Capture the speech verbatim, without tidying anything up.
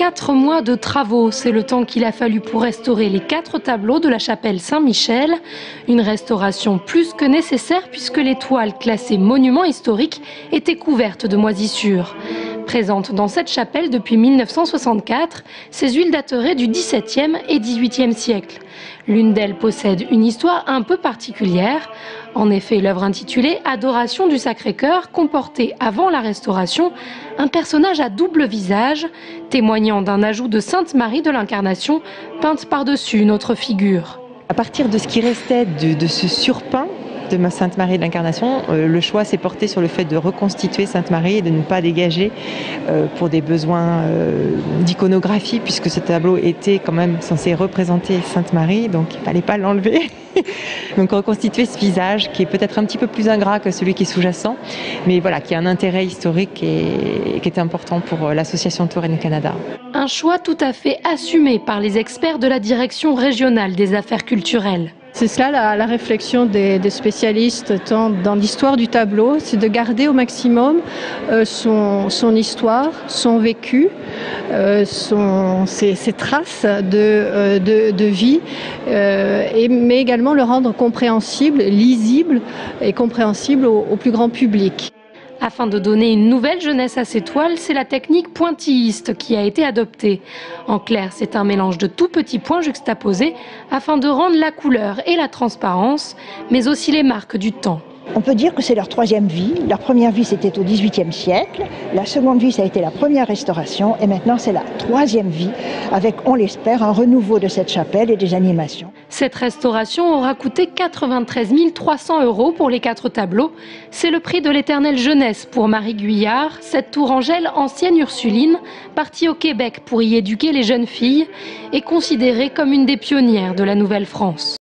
Quatre mois de travaux, c'est le temps qu'il a fallu pour restaurer les quatre tableaux de la chapelle Saint-Michel. Une restauration plus que nécessaire puisque les toiles classées monuments historiques étaient couvertes de moisissures. Présentes dans cette chapelle depuis mille neuf cent soixante-quatre, ces huiles dateraient du dix-septième et dix-huitième siècle. L'une d'elles possède une histoire un peu particulière. En effet, l'œuvre intitulée « Adoration du Sacré-Cœur » comportait, avant la restauration, un personnage à double visage, témoignant d'un ajout de Sainte Marie de l'Incarnation, peinte par-dessus une autre figure. À partir de ce qui restait de, de ce surpeint de ma Sainte Marie de l'Incarnation, euh, le choix s'est porté sur le fait de reconstituer Sainte Marie et de ne pas dégager euh, pour des besoins euh, d'iconographie, puisque ce tableau était quand même censé représenter Sainte Marie, donc il ne fallait pas l'enlever. Donc reconstituer ce visage qui est peut-être un petit peu plus ingrat que celui qui est sous-jacent, mais voilà, qui a un intérêt historique et qui est important pour l'association Touraine Canada. Un choix tout à fait assumé par les experts de la direction régionale des affaires culturelles. C'est cela la, la réflexion des, des spécialistes tant dans l'histoire du tableau, c'est de garder au maximum euh, son, son histoire, son vécu, euh, son, ses, ses traces de, euh, de, de vie, euh, et, mais également le rendre compréhensible, lisible et compréhensible au, au plus grand public. Afin de donner une nouvelle jeunesse à ces toiles, c'est la technique pointilliste qui a été adoptée. En clair, c'est un mélange de tout petits points juxtaposés afin de rendre la couleur et la transparence, mais aussi les marques du temps. On peut dire que c'est leur troisième vie. Leur première vie, c'était au dix-huitième siècle. La seconde vie, ça a été la première restauration. Et maintenant, c'est la troisième vie, avec, on l'espère, un renouveau de cette chapelle et des animations. Cette restauration aura coûté quatre-vingt-treize mille trois cents euros pour les quatre tableaux. C'est le prix de l'éternelle jeunesse pour Marie Guyard, cette tourangelle ancienne ursuline, partie au Québec pour y éduquer les jeunes filles, et considérée comme une des pionnières de la Nouvelle-France.